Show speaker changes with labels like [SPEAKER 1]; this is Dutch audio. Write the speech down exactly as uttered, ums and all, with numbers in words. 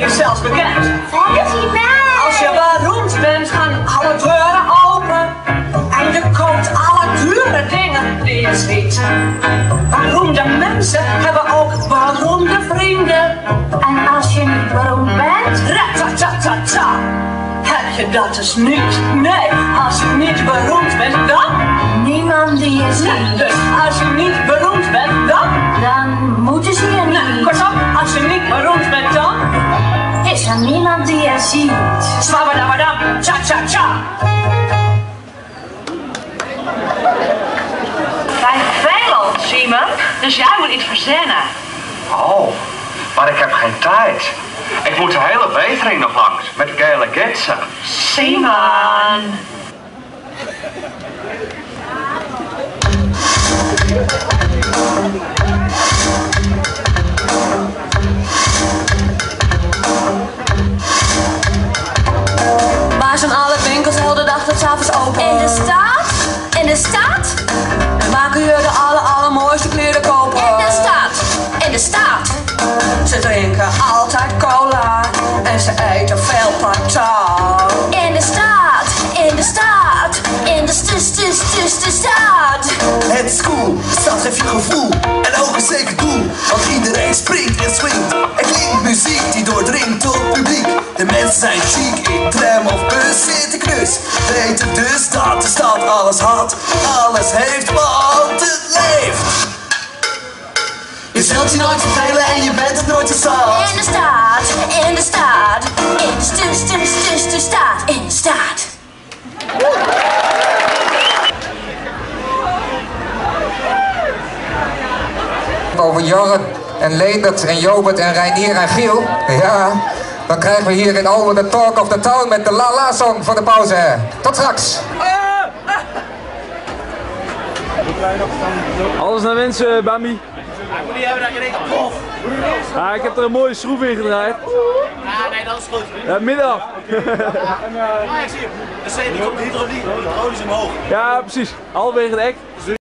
[SPEAKER 1] is zelfs bekend.
[SPEAKER 2] Fancy man!
[SPEAKER 1] Als je beroemd bent, gaan alle deuren open. En je koopt alle dure dingen die je ziet. Beroemde mensen hebben ook beroemde vrienden.
[SPEAKER 2] En als je niet beroemd bent?
[SPEAKER 1] Ratatatata. Heb je dat dus niet? Nee, als je niet beroemd bent, dan?
[SPEAKER 2] Niemand die je ziet.
[SPEAKER 1] Nee, dus als je niet beroemd bent, dan?
[SPEAKER 2] Dan moeten ze je niet.
[SPEAKER 1] Nou, kortom, als je niet beroemd bent, dan?
[SPEAKER 2] Is er niemand die je ziet.
[SPEAKER 1] Swabadabadam, cha-cha-cha.
[SPEAKER 3] Wij vervelen, Simon, dus jij moet iets verzinnen.
[SPEAKER 4] Oh, maar ik heb geen tijd. Ik moet de hele wetering nog langs met de gele gidsen.
[SPEAKER 3] Simon.
[SPEAKER 1] Waar zijn alle winkels heel de dag tot 's avonds open?
[SPEAKER 2] In de stad? In de stad?
[SPEAKER 1] En waar kun je de aller, allermooiste kleren kopen?
[SPEAKER 2] In de stad? In de stad?
[SPEAKER 1] Ze drinken altijd cola en ze eten veel patat.
[SPEAKER 2] In de stad? In de stad? In de st st st st stad?
[SPEAKER 5] Het is cool, stad geeft je gevoel en ook een zeker doel. Want iedereen springt en swingt. Er klinkt muziek die doordringt tot het publiek. De mensen zijn chic in tram of bus zitten knus. Weten dus dat de stad alles had, alles heeft, want het leeft. Je zult je nooit vervelen en je bent het nooit te zat.
[SPEAKER 2] In de stad? In de stad? In de st st st st stad? In de stad?
[SPEAKER 6] Over Jorrit en Leendert en Jobert en Reinier en Giel. Ja, dan krijgen we hier in Almen de Talk of the Town met de La La Song voor de pauze. Tot straks.
[SPEAKER 7] Alles naar wensen, Bambi.
[SPEAKER 8] Ik moet niet hebben dat je denkt, pof.
[SPEAKER 7] Ja, ik heb er een mooie schroef in gedraaid.
[SPEAKER 8] Ja, nee, dat is goed.
[SPEAKER 7] Ja, middag.
[SPEAKER 8] Ja, ik zie hem. Dan zet je die hydraulisch omhoog.
[SPEAKER 7] Ja, precies. Halverwege het hek.